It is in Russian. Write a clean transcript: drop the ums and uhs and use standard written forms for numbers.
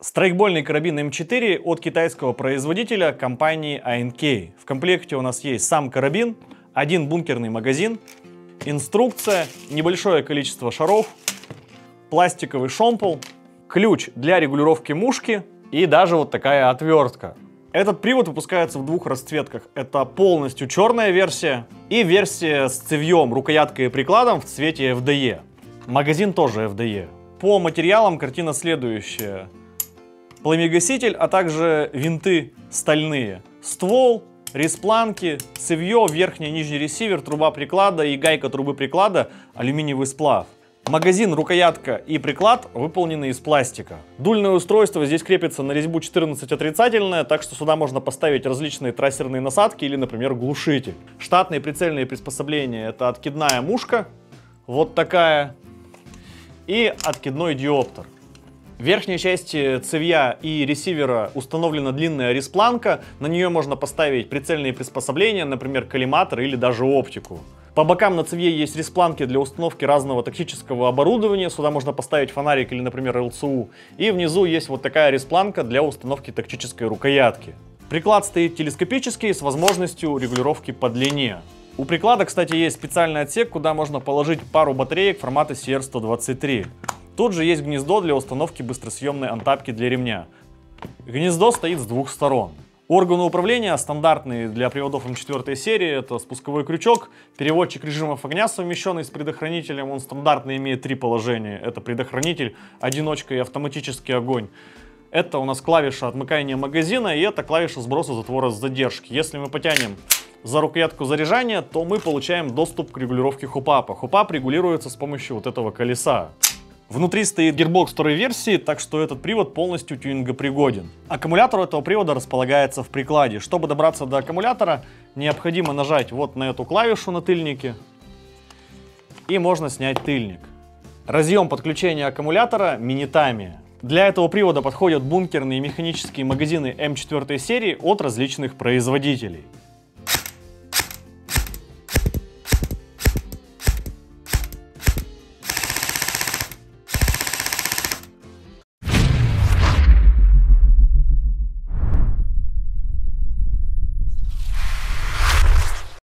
Страйкбольный карабин М4 от китайского производителя компании ANK. В комплекте у нас есть сам карабин, один бункерный магазин, инструкция, небольшое количество шаров, пластиковый шомпол, ключ для регулировки мушки и даже вот такая отвертка. Этот привод выпускается в двух расцветках. Это полностью черная версия и версия с цевьем, рукояткой и прикладом в цвете FDE. Магазин тоже FDE. По материалам картина следующая. Пламегаситель, а также винты стальные. Ствол, респланки, цевье, верхний и нижний ресивер, труба приклада и гайка трубы приклада, алюминиевый сплав. Магазин, рукоятка и приклад выполнены из пластика. Дульное устройство здесь крепится на резьбу 14 отрицательная, так что сюда можно поставить различные трассерные насадки или, например, глушитель. Штатные прицельные приспособления — это откидная мушка, вот такая, и откидной диоптер. В верхней части цевья и ресивера установлена длинная респланка, на нее можно поставить прицельные приспособления, например, коллиматор или даже оптику. По бокам на цевье есть респланки для установки разного тактического оборудования, сюда можно поставить фонарик или, например, ЛЦУ. И внизу есть вот такая респланка для установки тактической рукоятки. Приклад стоит телескопический с возможностью регулировки по длине. У приклада, кстати, есть специальный отсек, куда можно положить пару батареек формата CR123. Тут же есть гнездо для установки быстросъемной антапки для ремня. Гнездо стоит с двух сторон. Органы управления стандартные для приводов М4 серии. Это спусковой крючок, переводчик режимов огня, совмещенный с предохранителем. Он стандартно имеет три положения. Это предохранитель, одиночка и автоматический огонь. Это у нас клавиша отмыкания магазина и это клавиша сброса затвора с задержки. Если мы потянем за рукоятку заряжания, то мы получаем доступ к регулировке хупапа. Хупап регулируется с помощью вот этого колеса. Внутри стоит гирбокс второй версии, так что этот привод полностью тюнингопригоден. Аккумулятор этого привода располагается в прикладе. Чтобы добраться до аккумулятора, необходимо нажать вот на эту клавишу на тыльнике, и можно снять тыльник. Разъем подключения аккумулятора Minitami. Для этого привода подходят бункерные механические магазины М4 серии от различных производителей.